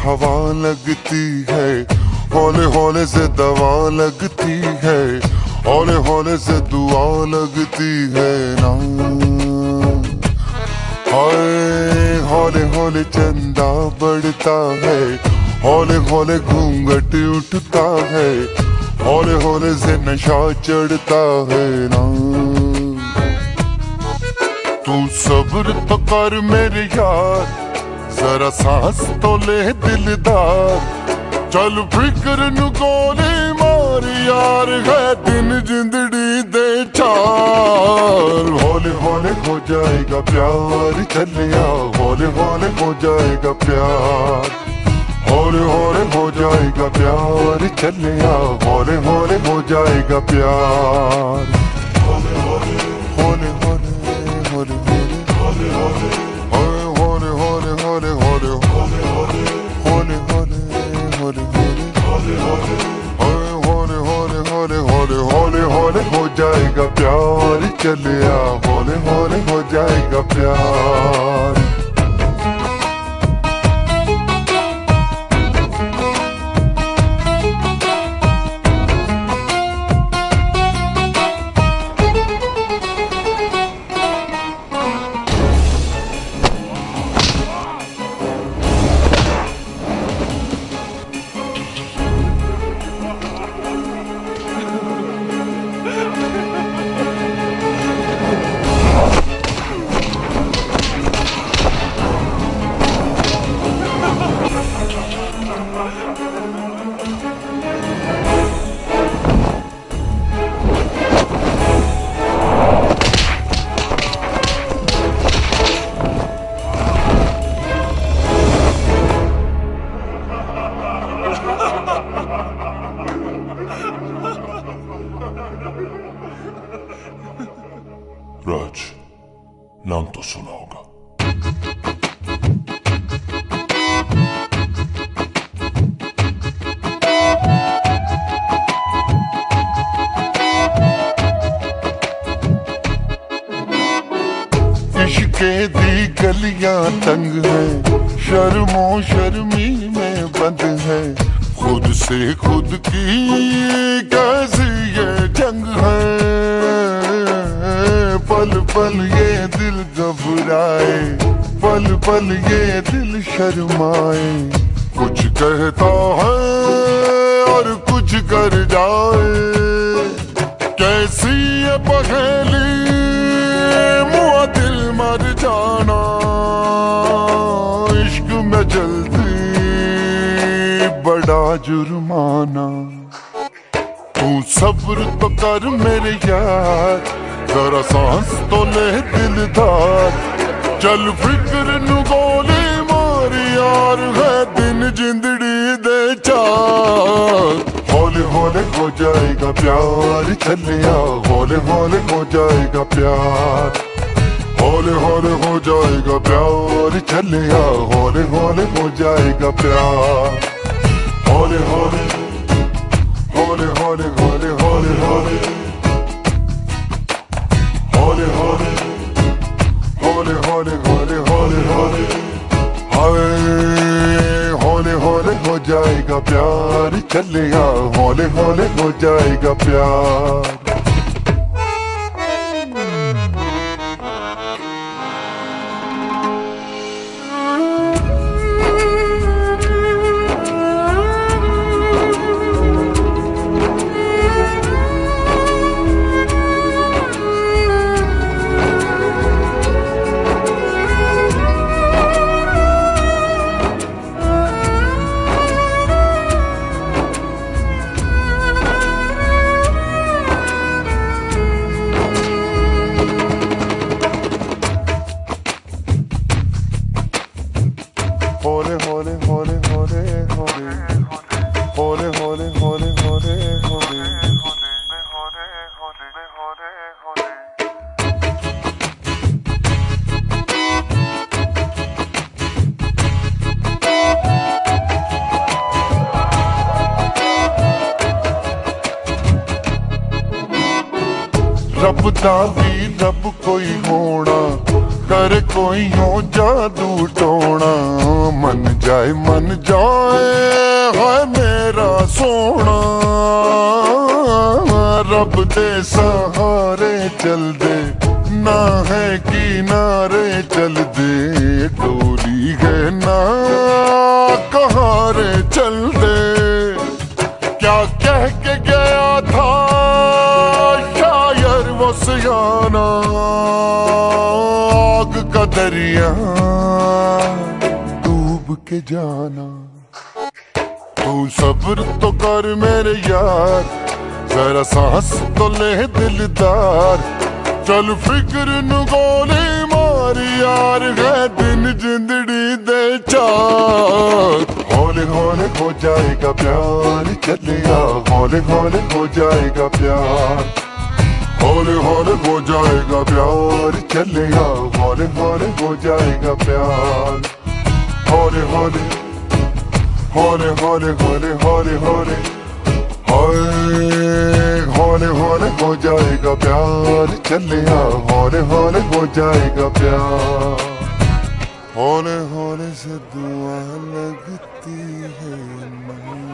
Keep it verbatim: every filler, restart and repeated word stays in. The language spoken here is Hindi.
हवा लगती है, हौले हौले से दवा लगती है, हौले हौले से दुआ लगती है ना। हाय हौले हौले चंदा बढ़ता है, हौले हौले घूंघट उठता है, हौले हौले से नशा चढ़ता है ना। तू सब्र तो कर मेरे यार, जरा सांस तो ले दिलदार, चल फिक्र नु गोली मार यार, है दिन जिंदड़ी दे चार। हौले हौले हो जाएगा प्यार चलिया, हौले हौले हो जाएगा प्यार, हौले हौले हो जाएगा प्यार चलिया, हौले हौले हो जाएगा प्यार। हौले हौले हौले हौले हौले हौले हौले हौले हौले हौले हौले हौले हौले हौले हौले हौले हौले हौले हो जाएगा प्यार चलिया, हौले हौले हो जाएगा प्यार। राज नाम तो सुना होगा। इश्के दी गलियां तंग है, शर्मो शर्मी में बंद है, खुद से खुद की कैसी ये जंग है। पल पल ये दिल घबराए, पल पल ये दिल शर्माए, कुछ कहता है और कुछ कर जाए। कैसी ये पहेली मुआ दिल मर जाना, इश्क में जल्दी बड़ा जुर्माना। तू सब्र तो कर मेरे यार, जरा सांस तो ले दिलदार, चल फिक्र नु गोली मार यार, है दिन जिंदड़ी दे चार। हौले हौले हो जाएगा प्यार चलिया, हौले हौले हो जाएगा प्यार, हौले हौले हो जाएगा प्यार चलिया, हौले हौले हो जाएगा प्यार। हौले हौले हौले हौले हौले हौले हौले हौले हौले हौले हौले हौले हौले हौले हाय हौले हौले हो जाएगा प्यार चलिया, हौले हौले हो जाएगा प्यार। हौले हौले हौले हौले हौले हौले हौले हौले हौले हौले रब दा भी रब कोई होना, कर कोई हो जादू टोना, मन जाए मन जाए हाय मेरा सोना। रब दे सहारे चल दे, ना है किनारे चल दे, डोली है ना कहारे चल दे। क्या कह के गया था शायर वो सियाना, आग का दरिया डूब के जाना। तू सब्र तो कर मेरे यार, जरा सांस तो ले दिलदार, चल फिक्र नु गोली मार यार, है दिन जिंदड़ी दे चार। हौले हौले हो जाएगा प्यार चलिया, हौले हौले हो जाएगा प्यार, हौले हौले हो जाएगा प्यार चलिया, हौले हौले हो जाएगा प्यार। हौले हौले हौले हौले हौले हौले हौले हौले हौले हो जाएगा प्यार चलिया, हौले हौले हो जाएगा प्यार। हौले हौले से दुआ लगती है।